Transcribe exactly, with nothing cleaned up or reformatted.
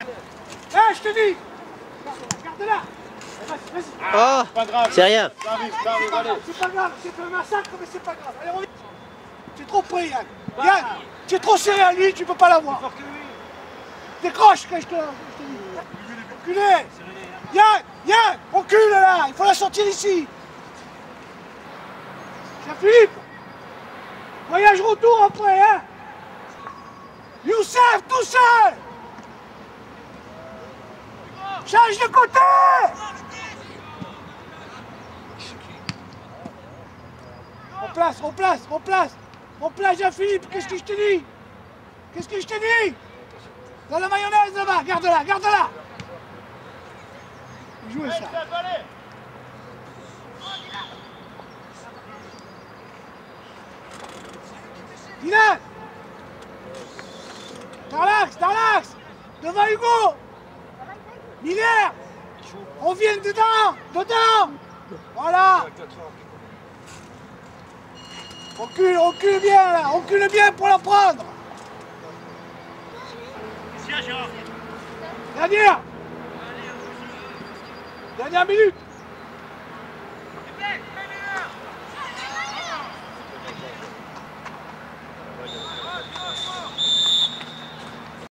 Eh, je te dis. Garde-la. Vas-y, vas-y. Oh, pas grave. C'est rien. Ça arrive, ça arrive, allez. C'est pas grave, c'est un massacre, mais c'est pas grave. Allez, on y va. C'est trop près, Yann. Yann, tu es trop serré à lui, tu peux pas l'avoir. Décroche, que je te, je te dis. Reculez. Yann, Yann, recule là, il faut la sortir ici. Jean-Philippe, voyage retour après, hein. Youssef, tout seul. Change de côté. On place, on place, on place. On place, Jean-Philippe, qu'est-ce que je te dis? Qu'est-ce que je te dis? Dans la mayonnaise là-bas, garde-la, garde-la. Jouez ça. Dylan. Dans l'axe, dans l'axe. Devant Hugo. Miller. On vient dedans, dedans. Voilà. Recule, recule bien là, recule bien pour la prendre. Dernière. Dernière minute.